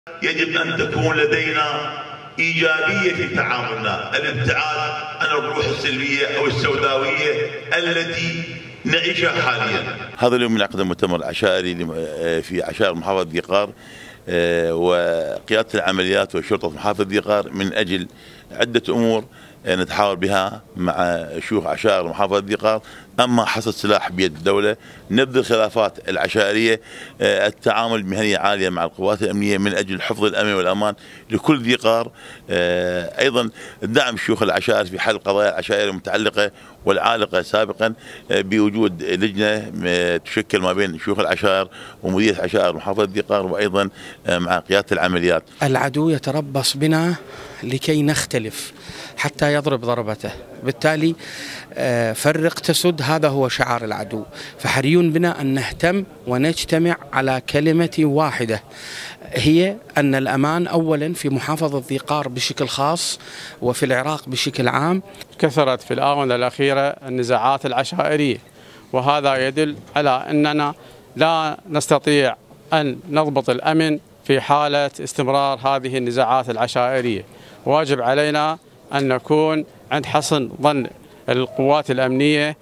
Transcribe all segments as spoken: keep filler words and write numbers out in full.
يجب أن تكون لدينا إيجابية في تعاملنا، الابتعاد عن الروح السلبية أو السوداوية التي نعيشها حاليا. هذا اليوم ينعقد المؤتمر العشائري في عشائر محافظة ذي قار، وقيادة العمليات وشرطة محافظة ذي قار من أجل عدة أمور نتحاور بها مع شيوخ عشائر محافظة ذي قار. أما حصد سلاح بيد الدولة، نبذ الخلافات العشائرية، التعامل بمهنية عالية مع القوات الأمنية من أجل حفظ الأمن والأمان لكل ذي قار. أيضا دعم شيوخ العشائر في حل قضايا العشائر المتعلقة والعالقة سابقا بوجود لجنة تشكل ما بين شيوخ العشائر ومديرية عشائر محافظة ذي قار، وأيضا مع قيادة العمليات. العدو يتربص بنا لكي نختلف حتى يضرب ضربته، بالتالي فرق تسد، هذا هو شعار العدو. فحري بنا أن نهتم ونجتمع على كلمة واحدة، هي أن الأمان أولا في محافظة ذي قار بشكل خاص وفي العراق بشكل عام. كثرت في الآونة الأخيرة النزاعات العشائرية، وهذا يدل على أننا لا نستطيع أن نضبط الأمن في حالة استمرار هذه النزاعات العشائرية. واجب علينا أن نكون عند حسن ظن القوات الأمنية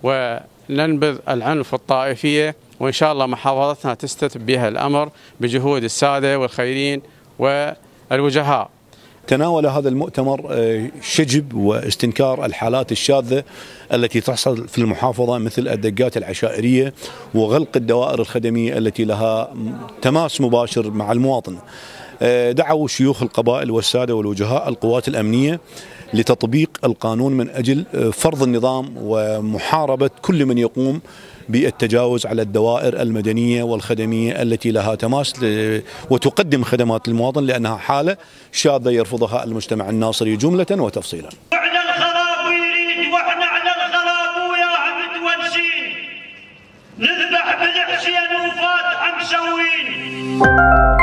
وننبذ العنف الطائفية، وإن شاء الله محافظتنا تستتب بها الأمر بجهود السادة والخيرين والوجهاء. تناول هذا المؤتمر شجب واستنكار الحالات الشاذة التي تحصل في المحافظة، مثل الدقات العشائرية وغلق الدوائر الخدمية التي لها تماس مباشر مع المواطن. دعوا شيوخ القبائل والسادة والوجهاء القوات الأمنية لتطبيق القانون من أجل فرض النظام ومحاربة كل من يقوم بالتجاوز على الدوائر المدنية والخدمية التي لها تماس وتقدم خدمات للمواطن، لأنها حالة شاذة يرفضها المجتمع الناصري جملة وتفصيلا. وإحنا الخراب يريد، وإحنا على الخراب ويا متونسين، نذبح بالحسين وفات مسوين.